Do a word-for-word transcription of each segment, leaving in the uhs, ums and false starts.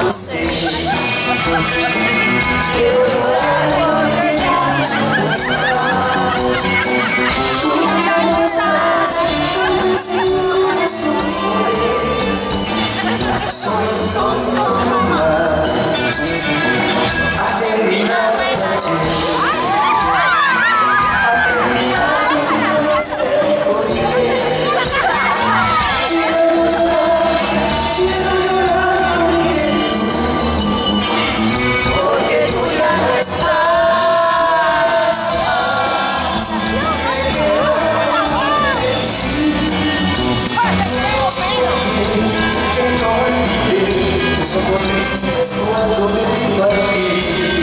sé. Quiero llorar porque tú ya no estás. Tú ya no estás, tal vez mi corazón fue. Soy un tonto nomás. Ha terminado el ayer. Ha terminado y yo no sé por qué. Quiero llorar, quiero llorar porque tú, porque tú ya no estás. Me quedo de ti. Que no olvidé tus ojos tristes cuando te vi partir.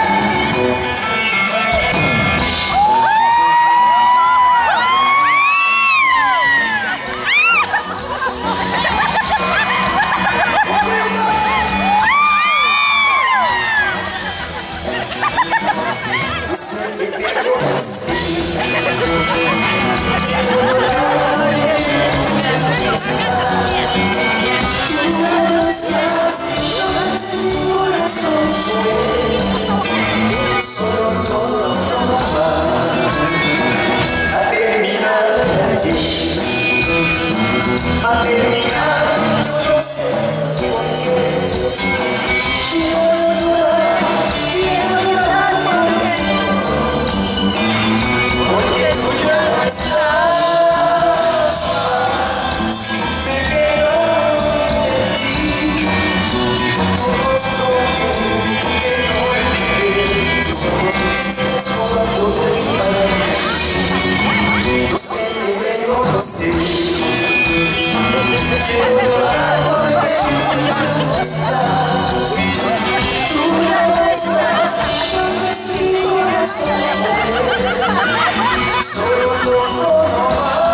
Quiero llorar porque tú ya no estás. Tú ya no estás, tal vez mi corazón fue solo tonto nomás. Ha terminado el ayer. Ha terminado, yo no sé por qué. Quiero llorar, quiero llorar porque porque tú ya no estás. Me quedo de ti. Tu rostro que, que no olvidé. Tus ojos tristes cuando te vi partir. No sé qué vengo, no sé. Quiero llorar porque tú ya no estás. Tú ya no estás. Tal vez mi corazón fue solo un poco nomás.